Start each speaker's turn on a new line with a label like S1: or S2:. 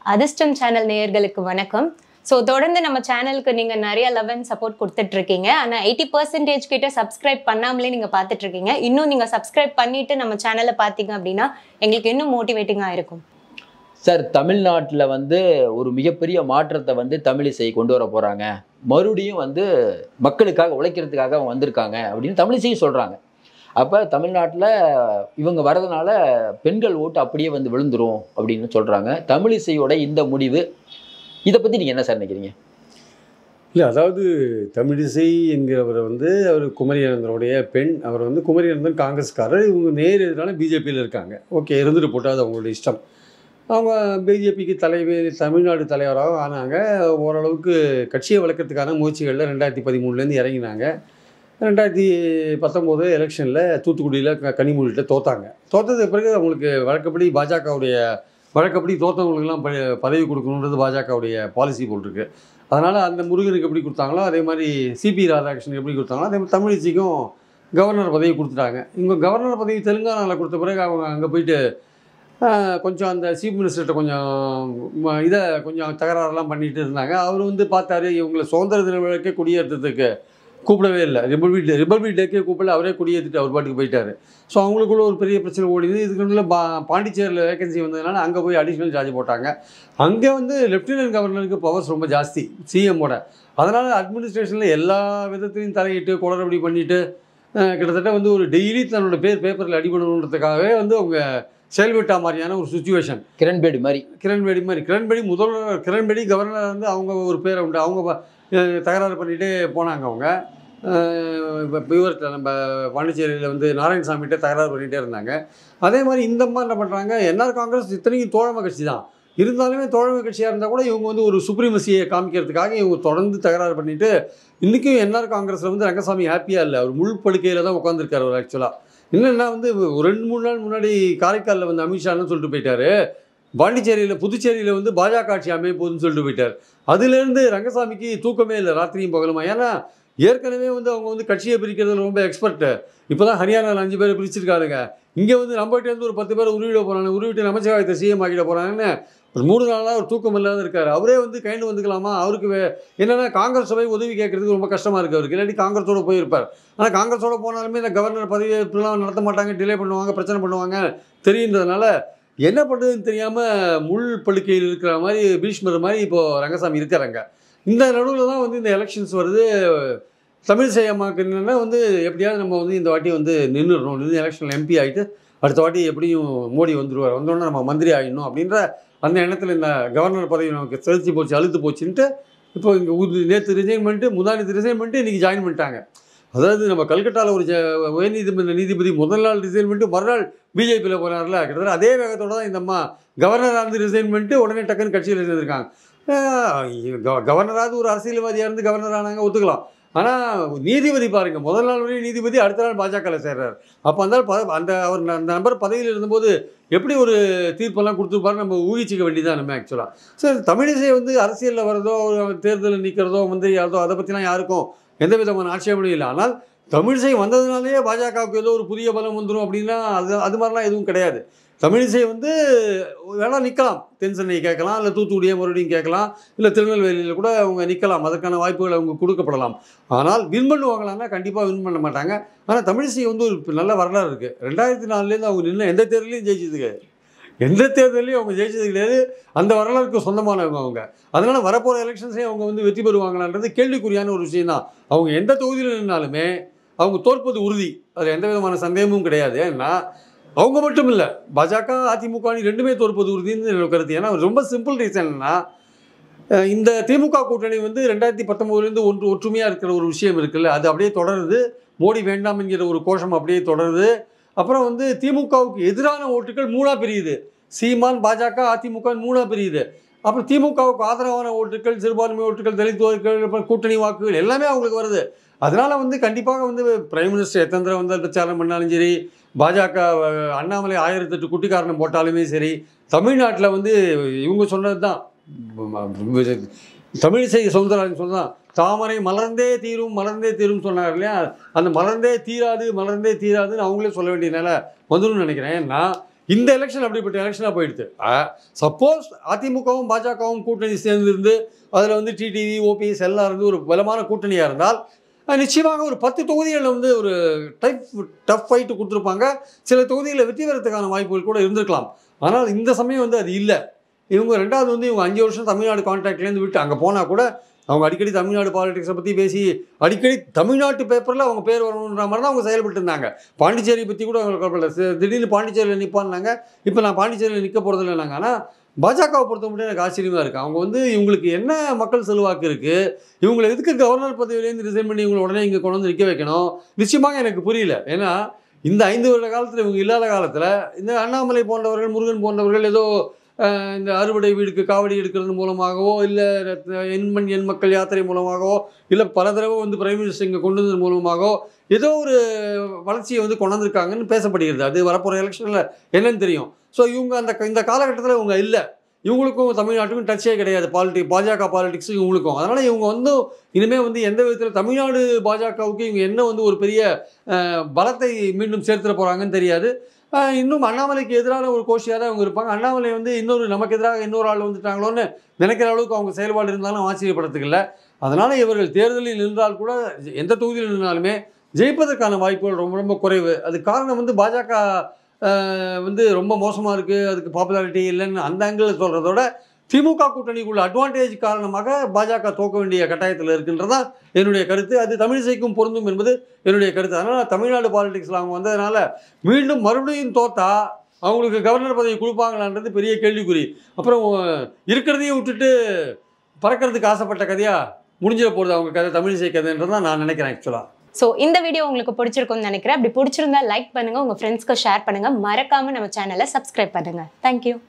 S1: அதிர்ஷ்டம் சேனல் நேயர்களுக்கு வணக்கம். ஸோ தொடர்ந்து நம்ம சேனலுக்கு நீங்கள் நிறைய லவ் அண்ட் சப்போர்ட் கொடுத்துட்ருக்கீங்க. ஆனால் 80% கிட்ட சப்ஸ்கிரைப் பண்ணாமலே நீங்கள் பார்த்துட்ருக்கீங்க. இன்னும் நீங்கள் சப்ஸ்கிரைப் பண்ணிவிட்டு நம்ம சேனலை பார்த்தீங்க அப்படின்னா எங்களுக்கு இன்னும் மோட்டிவேட்டிங்காக இருக்கும்.
S2: சார், தமிழ்நாட்டில் ஒரு மிகப்பெரிய மாற்றத்தை தமிழிசை கொண்டு வர போகிறாங்க. மறுபடியும் மக்களுக்காக உழைக்கிறதுக்காக அவங்க வந்திருக்காங்க அப்படின்னு தமிழிசையும் சொல்கிறாங்க. அப்போ தமிழ்நாட்டில் இவங்க வரதுனால பெண்கள் ஓட்டு அப்படியே விழுந்துரும் அப்படின்னு சொல்கிறாங்க. தமிழிசையோட இந்த முடிவு, இதை பற்றி நீங்கள் என்ன சார் நினைக்கிறீங்க?
S3: இல்லை, அதாவது தமிழிசை என்கிறவர் அவர் குமரி அனந்தனுடைய பெண். அவர் குமரி அனந்தன் காங்கிரஸ்காரர். இவங்க நேர் எதிரான பிஜேபியில் இருக்காங்க. ஓகே, இருந்துட்டு போட்டால் அவங்களுடைய இஷ்டம். அவங்க பிஜேபிக்கு தமிழ்நாடு தலைவராக ஆனாங்க. ஓரளவுக்கு கட்சியை வளர்க்கறதுக்கான முயற்சிகளில் 2013 இறங்கினாங்க. 2019 எலெக்ஷனில் தூத்துக்குடியில் கனிமொழியில் தோத்தாங்க. தோத்தது பிறகு அவங்களுக்கு வழக்கப்படி பாஜகவுடைய வழக்கப்படி தோற்றவங்களுக்கெல்லாம் பதவி கொடுக்கணுன்றது பாஜகவுடைய பாலிசி போட்டிருக்கு. அதனால் அந்த முருகனுக்கு எப்படி கொடுத்தாங்களோ அதே மாதிரி சிபி ராதாகிருஷ்ணன் எப்படி கொடுத்தாங்களோ அதே மாதிரி தமிழிசைக்கும் கவர்னர் பதவி கொடுத்துட்டாங்க. இவங்க கவர்னர் பதவி தெலுங்கானாவில் கொடுத்த பிறகு அவங்க அங்கே போயிட்டு கொஞ்சம் அந்த சீஃப் மினிஸ்டர்கிட்ட கொஞ்சம் தகராறுலாம் பண்ணிகிட்டு இருந்தாங்க. அவர் பார்த்தாரு, இவங்களை சுதந்திர தின விழாக்கே கொடியேற்றத்துக்கு கூப்பிடவே இல்லை. ரிபப்ளிக் டேக்கே கூப்பிடல, அவரே கொடியேற்றிட்டு அவர் பாட்டுக்கு போயிட்டார். ஸோ அவங்களுக்குள்ள ஒரு பெரிய பிரச்சனை ஓடிது. இதுக்கு பாண்டிச்சேரியில் வேகன்சி வந்ததுனால அங்கே போய் அடிஷ்னல் சார்ஜ் போட்டாங்க. அங்கே லெஃப்டினன்ட் கவர்னருக்கு பவர்ஸ் ரொம்ப ஜாஸ்தி சிஎம்மோட. அதனால் அட்மினிஸ்ட்ரேஷனில் எல்லா விதத்துலையும் தலையிட்டு குளறுபடி பண்ணிவிட்டு கிட்டத்தட்ட ஒரு டெய்லி தன்னோட பேப்பரில் அடிபடணுன்றதுக்காகவே அவங்க செயல்பட்டா மாதிரியான ஒரு சுச்சுவேஷன்.
S2: கிரண்பேடி முதல்வர் கிரண்பேடி கவர்னர் அவங்க ஒரு பேரை உண்டு. அவங்க தகராறு பண்ணிகிட்டே போனாங்க. அவங்க இவர்கிட்ட நம்ம பாண்டிச்சேரியில் நாராயணசாமிகிட்ட தகராறு பண்ணிகிட்டே இருந்தாங்க. அதே மாதிரி இந்த மாதிரி என்ன பண்ணுறாங்க, என்ஆர் காங்கிரஸ் இத்தனைக்கும் தோழமை கட்சி தான் இருந்தாலுமே, தோழமை கட்சியாக இருந்தால் கூட இவங்க ஒரு சுப்ரீமசியை காமிக்கிறதுக்காக இவங்க தொடர்ந்து தகராறு பண்ணிவிட்டு இன்றைக்கும் என்ஆர் காங்கிரஸில் ரங்கசாமி ஹாப்பியாக இல்லை. அவர் முள் படுக்கையில் தான் உட்காந்துருக்காரு. அவர் ஆக்சுவலாக என்னென்னா ஒரு 2-3 நாள் முன்னாடி காரைக்காலில் அமித்ஷான்னு சொல்லிட்டு போயிட்டார். பாண்டிச்சேரியில் புதுச்சேரியில் பாஜக ஆட்சி அமைய போகுதுன்னு சொல்லிட்டு போயிட்டார். அதுலேருந்து ரங்கசாமிக்கு தூக்கமே இல்லை, ராத்திரியும் பகலுமா. ஏன்னா ஏற்கனவே அவங்க கட்சியை பிரிக்கிறதுல ரொம்ப எக்ஸ்பர்ட்டு. இப்போ தான் ஹரியானாவில் 5 பேரை பிரிச்சிருக்காருங்க. இங்கே நம்மகிட்டேருந்து ஒரு 10 பேரை உருவிட போகிறாங்க. உருவிட்டு நமச்சிவாயத்தை சிஎம் ஆக்கிட போகிறாங்கன்னு ஒரு 3 நாளாக ஒரு தூக்கம் இல்லாத இருக்கார். அவரே கைண்டு வந்துக்கலாமா? அவருக்கு என்னென்னா காங்கிரஸ் சபை உதவி கேட்குறதுக்கு ரொம்ப கஷ்டமாக இருக்குது அவருக்கு. இல்லாட்டி காங்கிரஸோடு போயிருப்பார். ஆனால் காங்கிரஸோடு போனாலுமே இந்த கவர்னர் பதவி இப்படிலாம் நடத்த மாட்டாங்க, டிலே பண்ணுவாங்க, பிரச்சனை பண்ணுவாங்க தெரியுன்றதுனால என்ன பண்ணுறதுன்னு தெரியாமல் முள் படுக்கையில் இருக்கிற மாதிரி பீஷ்மர் மாதிரி இப்போது ரங்கசாமி இருக்கிறாங்க. இந்த நடுவில் தான் இந்த எலெக்ஷன்ஸ் வருது. தமிழிசை அம்மாவுக்கு என்னென்னா எப்படியாவது நம்ம இந்த வாட்டி நின்றுடணும், எலெக்ஷனில் எம்பி ஆகிட்டு அடுத்த வாட்டி எப்படியும் மோடி வந்துடுவார், வந்தோடனே நம்ம மந்திரி ஆகிடணும் அப்படின்ற அந்த எண்ணத்தில் இந்த கவர்னர் பதவி நமக்கு செலுத்தி போச்சு, அழுத்து போச்சுன்ட்டு இப்போ இங்கே நேற்று ரிசைன் பண்ணிட்டு முந்தானத்து ரிசைன் பண்ணிட்டு இன்றைக்கி ஜாயின் பண்ணிட்டாங்க. அதாவது நம்ம கல்கட்டாவில் ஒரு உயர்நீதிமன்ற நீதிபதி முதல் நாள் ரிசைன் பண்ணிட்டு மறுநாள் பிஜேபியில் போனார்ல, கிட்டத்தட்ட அதே வேகத்தோடு தான் இந்த அம்மா கவர்னராக ரிசைன் பண்ணிட்டு உடனே டக்குன்னு கட்சியில் சேர்ந்துருக்காங்க. கவர்னராவது ஒரு அரசியல்வாதியாக இருந்து கவர்னர் ஆனாங்க, ஒத்துக்கலாம். ஆனால் நீதிபதி பாருங்கள், முதல் நாள் வரையும் நீதிபதி, அடுத்த நாள் பாஜகவில் சேர்றார். அப்போ அந்த நபர் பதவியில் இருந்தபோது எப்படி ஒரு தீர்ப்பெல்லாம் கொடுத்துருப்பாரு நம்ம ஊகிச்சிக்க வேண்டியதான் நம்ம ஆக்சுவலாக. சார், தமிழிசை அரசியலில் வரதோ தேர்தலில் நிற்கிறதோ யாரதோ அதை பற்றிலாம் யாருக்கும் எந்த விதமான ஆட்சேபனையும் இல்லை. ஆனால் தமிழிசை வந்ததுனாலேயே பாஜகவுக்கு ஏதோ ஒரு புதிய பலம் வந்துடும் அப்படின்னா அது மாதிரிலாம் எதுவும் கிடையாது. தமிழிசை வேணால் நிற்கலாம், தென் சென்னை கேட்கலாம், இல்லை தூத்துக்குடியே மறுபடியும் கேட்கலாம், இல்லை திருநெல்வேலியில் கூட அவங்க நிற்கலாம். அதற்கான வாய்ப்புகள் அவங்க கொடுக்கப்படலாம். ஆனால் வின் பண்ணுவாங்களான்னா கண்டிப்பாக வின் பண்ண மாட்டாங்க. ஆனால் தமிழிசை ஒரு நல்ல வரலாறு இருக்குது. 2004 அவங்க நின்று எந்த தேர்தலையும் ஜெயிச்சதுக்கு எந்த தேர்தலையும் அவங்க ஜெயிச்சது கிடையாது. அந்த வரலாறுக்கு சொந்தமானவங்க அவங்க. அதனால் வரப்போகிற எலெக்ஷன்ஸே அவங்க வெற்றி பெறுவாங்களான்றது கேள்விக்குறியான ஒரு விஷயம் தான். அவங்க எந்த தொகுதியில் நின்னாலுமே அவங்க தோற்பது உறுதி, அதில் எந்த விதமான சந்தேகமும் கிடையாது. ஏன்னா அவங்க மட்டும் இல்லை, பாஜக அதிமுக ரெண்டுமே தோற்பது உறுதின்னு என்னோட கருத்து. ஏன்னா ரொம்ப சிம்பிள் ரீசன் என்னன்னா, இந்த திமுக கூட்டணி 2019 ஒற்றுமையாக இருக்கிற ஒரு விஷயம் இருக்குல்ல, அது அப்படியே தொடருது. மோடி வேண்டாம் என்கிற ஒரு கோஷம் அப்படியே தொடருது. அப்புறம் திமுகவுக்கு எதிரான ஓட்டுகள் 3ஆக பிரியுது. சீமான், பாஜக, அதிமுக 3ஆக பிரியுது. அப்புறம் திமுகவுக்கு ஆதரவான ஓட்டுகள், சிறுபான்மை ஓட்டுகள், தலித் ஓட்டுகள், அப்புறம் கூட்டணி வாக்குகள் எல்லாமே அவங்களுக்கு வருது. அதனால் கண்டிப்பாக பிரைம் மினிஸ்டர் எத்தனை தடவை பிரச்சாரம் பண்ணாலும் சரி, பாஜக அண்ணாமலை 1008 குட்டிக்காரணம் போட்டாலுமே சரி, தமிழ்நாட்டில் இவங்க சொன்னது தான், தமிழிசை சவுந்தரராஜன் சொன்னதான், தாமரை மலர்ந்தே தீரும் சொன்னார் இல்லையா? அந்த மலர்ந்தே தீராதுன்னு அவங்களே சொல்ல வேண்டிய நிலை வந்துடும் நினைக்கிறேன். ஏன்னா இந்த எலெக்ஷன் அப்படிப்பட்ட எலெக்ஷனாக போயிடுது. சப்போஸ் அதிமுகவும் பாஜகவும் கூட்டணி சேர்ந்திருந்து அதில் வந்து டிடிவி ஓபிஎஸ் எல்லாம் இருந்து ஒரு பலமான கூட்டணியாக இருந்தால் நிச்சயமாக ஒரு 10 தொகுதிகளில் வந்து ஒரு டஃப் ஃபைட்டு கொடுத்துருப்பாங்க. சில தொகுதிகளில் வெற்றி பெறத்துக்கான வாய்ப்புகள் கூட இருந்திருக்கலாம். ஆனால் இந்த சமயம் வந்து அது இல்லை. இவங்க ரெண்டாவது வந்து இவங்க 5 வருஷம் தமிழ்நாடு கான்ட்ராக்ட்லேருந்து விட்டு அங்கே போனால் கூட அவங்க அடிக்கடி தமிழ்நாடு பாலிடிக்ஸை பற்றி பேசி அடிக்கடி தமிழ்நாட்டு பேப்பரில் அவங்க பேர் வரணுன்ற மாதிரி தான் அவங்க செயல்பட்டு இருந்தாங்க. பாண்டிச்சேரி பற்றி கூட அவங்க கவலைப்படல. திடீர்னு பாண்டிச்சேரியில் நிற்பான்னாங்க. இப்போ நான் பாண்டிச்சேரியில் நிற்க போகிறதில்ல இல்லைனாங்க. ஆனால் பாஜகவை பொறுத்த மட்டும் எனக்கு ஆச்சரியமாக இருக்குது. அவங்க வந்து இவங்களுக்கு என்ன மக்கள் செல்வாக்கு இருக்குது, இவங்களை எதுக்கு கவர்னர் பதவியிலேருந்து ரிசைன் பண்ணி இவங்களை உடனே இங்கே கொண்டு வந்து நிற்க வைக்கணும், நிச்சயமாக எனக்கு புரியல. ஏன்னா இந்த 5 வருட காலத்தில் இவங்க இல்லாத காலத்தில் இந்த அண்ணாமலை போன்றவர்கள், முருகன் போன்றவர்கள் ஏதோ இந்த அறுவடை வீடுக்கு காவடி எடுக்கிறது மூலமாகவோ, இல்லை எண் மக்கள் யாத்திரை மூலமாகவோ, இல்லை பல தடவை வந்து பிரைம் மினிஸ்டர் இங்கே கொண்டு வந்தது மூலமாகவோ ஏதோ ஒரு வளர்ச்சியை வந்து கொண்டு வந்திருக்காங்கன்னு பேசப்படுகிறது. அது வரப்போகிற எலெக்ஷனில் என்னன்னு தெரியும். ஸோ இவங்க இந்த காலகட்டத்தில் இவங்க இல்லை. இவங்களுக்கும் தமிழ்நாட்டுக்கும் டச்சே கிடையாது. பாஜக பாலிடிக்ஸு இவங்களுக்கும். அதனால் இவங்க வந்து இனிமேல் வந்து எந்த விதத்தில் தமிழ்நாடு பாஜகவுக்கு இவங்க என்ன வந்து ஒரு பெரிய பலத்தை மீண்டும் சேர்த்துட போகிறாங்கன்னு தெரியாது. இன்னும் அண்ணாமலைக்கு எதிரான ஒரு கோஷியாக தான் அவங்க இருப்பாங்க. அண்ணாமலை வந்து நமக்கு எதிராக இன்னொரு ஆள் வந்துட்டாங்களோன்னு நினைக்கிற அளவுக்கு அவங்க செயல்பாடு இருந்தாலும் ஆச்சரியப்படுறதுக்கு இல்லை. அதனால் இவர்கள் தேர்தலில் நின்றால் கூட எந்த தொகுதியில் நின்றாலுமே ஜெயிப்பதற்கான வாய்ப்புகள் ரொம்ப ரொம்ப குறைவு. அது காரணம் வந்து பாஜக வந்து ரொம்ப மோசமாக இருக்குது, அதுக்கு பாப்புலாரிட்டி இல்லைன்னு அந்த ஆங்கிளில் சொல்கிறதோட திமுக கூட்டணிக்குள்ள அட்வான்டேஜ் காரணமாக பாஜக தோக்க வேண்டிய கட்டாயத்தில் இருக்குன்றதான் என்னுடைய கருத்து. அது தமிழிசைக்கும் பொருந்தும் என்பது என்னுடைய கருத்து. அதனால் தமிழ்நாடு பாலிடிக்ஸில் அவங்க வந்ததுனால மீண்டும் மறுபடியும் தோத்தா அவங்களுக்கு கவர்னர் பதவி கொடுப்பாங்களான்றது பெரிய கேள்விக்குறி. அப்புறம் இருக்கிறதையும் விட்டுட்டு பறக்கிறதுக்கு ஆசைப்பட்ட கதையாக முடிஞ்சிட போகிறது அவங்க கதை, தமிழிசை கதைன்றதான் நான் நினைக்கிறேன் ஆக்சுவலாக.
S1: ஸோ இந்த வீடியோ உங்களுக்கு பிடிச்சிருக்கும்னு நினைக்கிறேன். அப்படி பிடிச்சிருந்தா லைக் பண்ணுங்கள், உங்கள் ஃப்ரெண்ட்ஸ்க்கு ஷேர் பண்ணுங்கள், மறக்காமல் நம்ம சேனலை சப்ஸ்கிரைப் பண்ணுங்கள். தேங்க்யூ.